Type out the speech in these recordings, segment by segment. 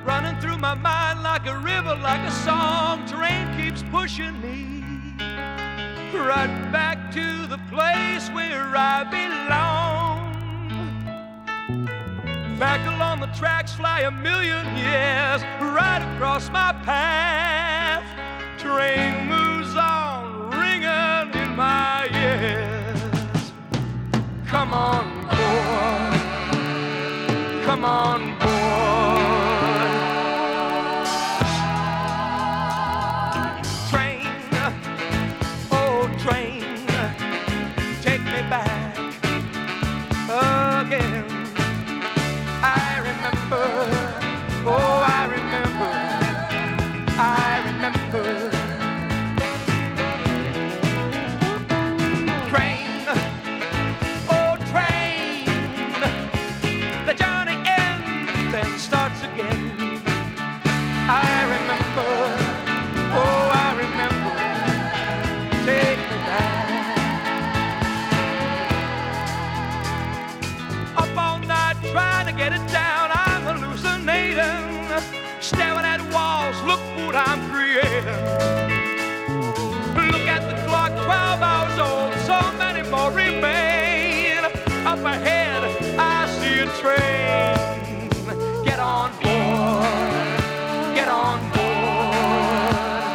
running through my mind like a river, like a song. Train keeps pushing me right back to the place where I belong. Back along the tracks fly a million years right across my path. Train moves on, ringing in my ears. Come on, boy. Come on, boy. Train, oh train, take me back again. I remember, oh I remember, I remember. Train, oh train, the journey ends and starts again. I remember, oh I remember, take me back. Up all night trying to get it down, I'm hallucinating. Staring at walls, look what I'm creating. Look at the clock, 12 hours old, so many more remain. Up ahead, I see a train. Get on board, get on board.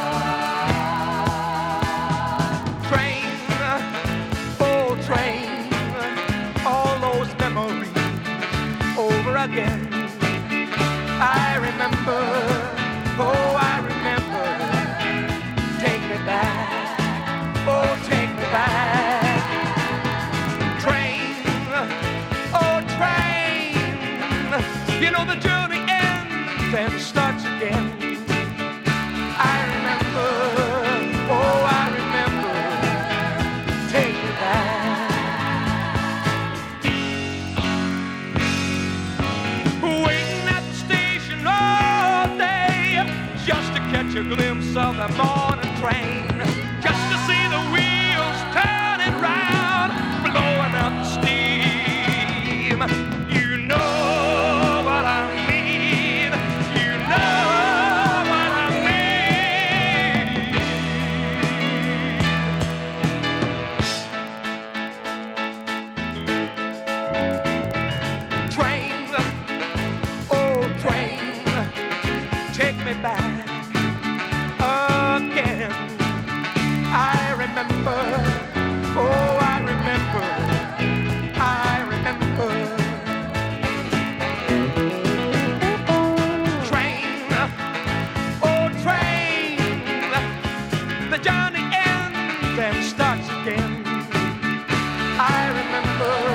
Train, oh train, all those memories over again. I remember, oh I remember, take me back, oh take me back. Train, oh train, you know the journey ends and starts again. I remember, oh I remember, take me back. Waiting at the station all day just to catch a glimpse of the morning train, just to see the wheels turning round, blowing out the steam. You know what I mean, you know what I mean. Train, oh train, take me back again. I remember, oh I remember, I remember. Train, oh train, the journey ends and starts again. I remember,